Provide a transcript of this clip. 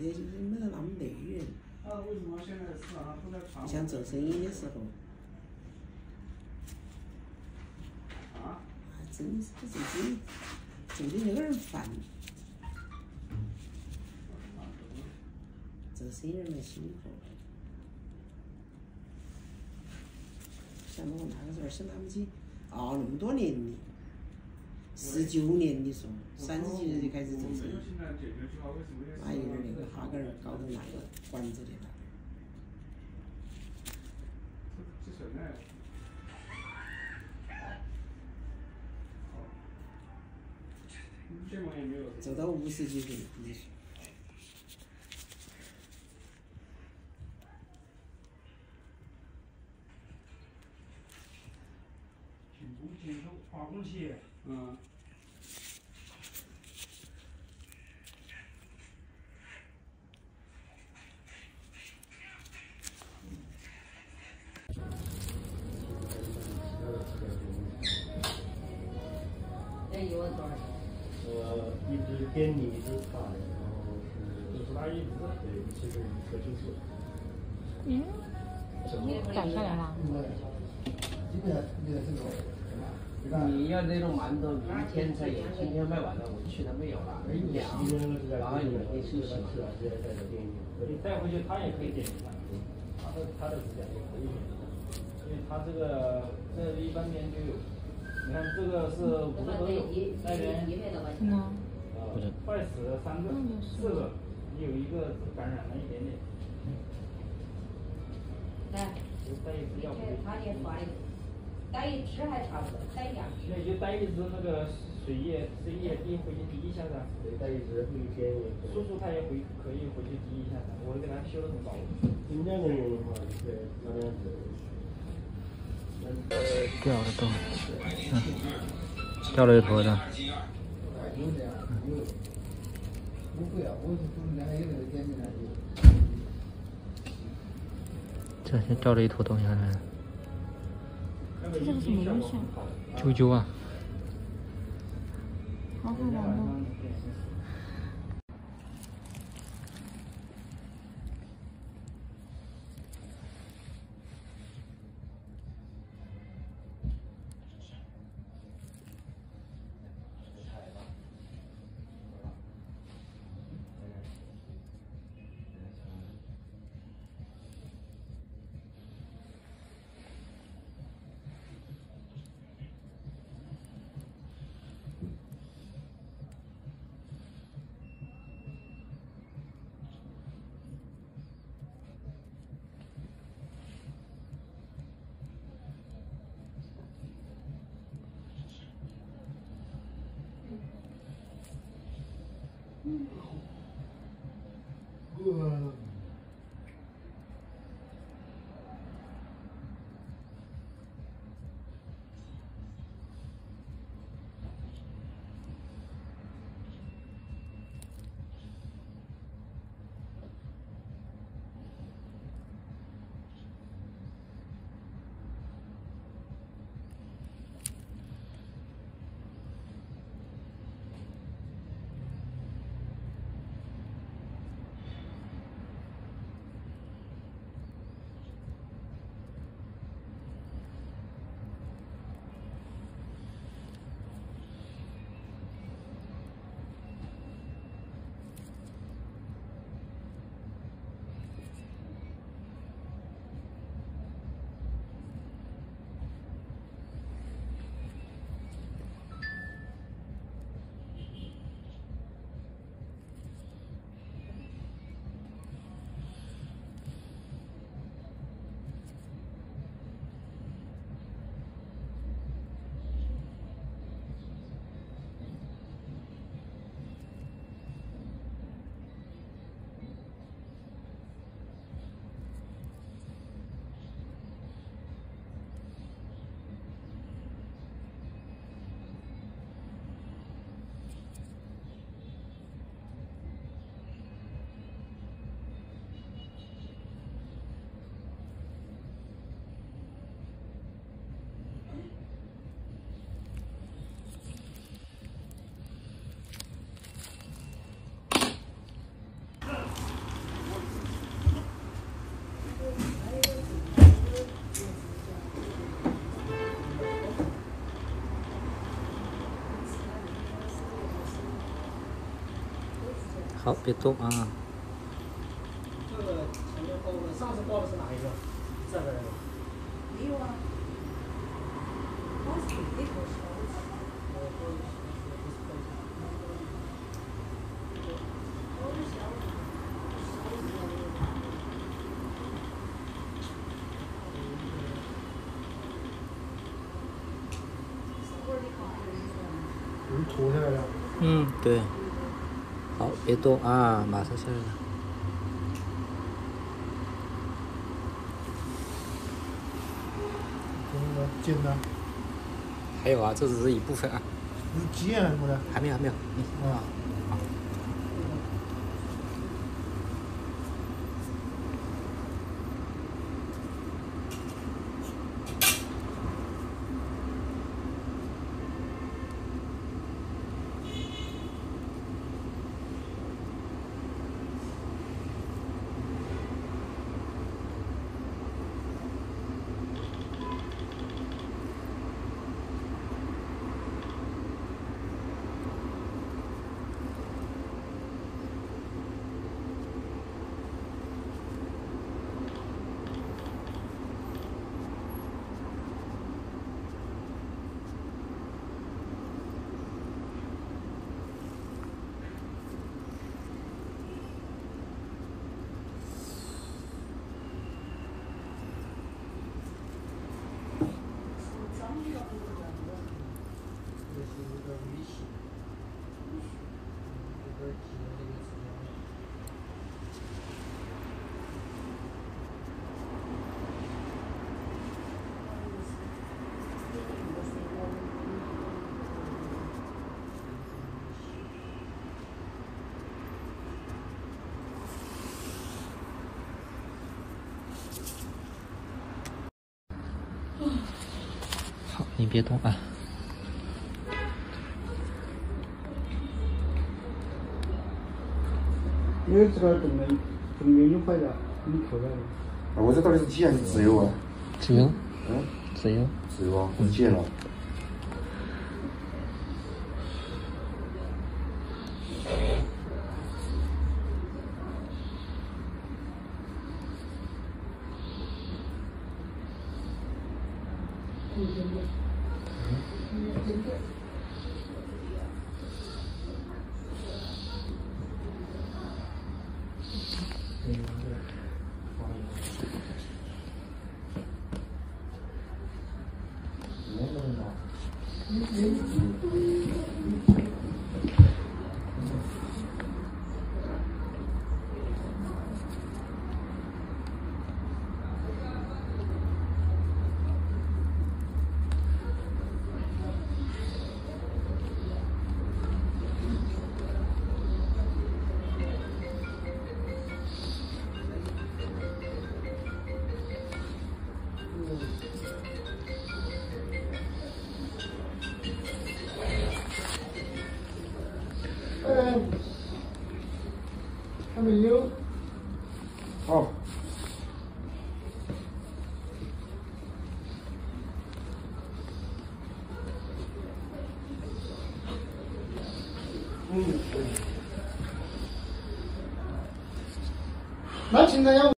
些就是没得那么内源。 为什么现在市场上都在传？ 像做生意的时候。真是自己做的有点烦。做生意人蛮辛苦。像我那个时候想他们去熬那么多年的，19年的说，30几岁就开始做生意，那有点那个哈根儿搞成那个馆子的了。做到50几岁，你说。 进口化工企业， 一支点泥，一支擦的，然后是拿一支，对，其实可就是。 改下来了。 你要那种馒头，明天才有，今天卖完了，我去年没有了，然后你可以休息嘛。 你带回去他也可以点一下，他的指甲也可以点一下，因为他这一般年就有。你看这个是5个都有，那边坏死的3个，4个，有1个感染了一点点。 来， 带一支药不？ 他也发的，带一支还差不多，带2支。 那就带一支那个水液滴回去滴一下噻。对，带一支回去点也可以。叔叔他也可以回去滴一下噻，我给他修得很薄。你们2个人用的话，对，拿2支。 掉了都，掉了一坨的。这些掉了一坨东西下来。 这是个什么东西？ 啾啾啊！ 好好玩哦。 好，别动啊。 这个前面包的，上次包的是哪一个？这个。 没有啊。我水的不是。 脱下来了。 嗯，对。好，别动啊，马上下来了。 剪呢？ 还有啊，这只是一部分啊。 剪了没得？ 还没有，还没有。 啊。 好，你别动啊。 因为这个正面有坏的，你扣在了。 啊，我这到底是剪还是自由啊？ 自由。 嗯。 自由。 自由啊，我剪了。 还没有。 好。 那现在要。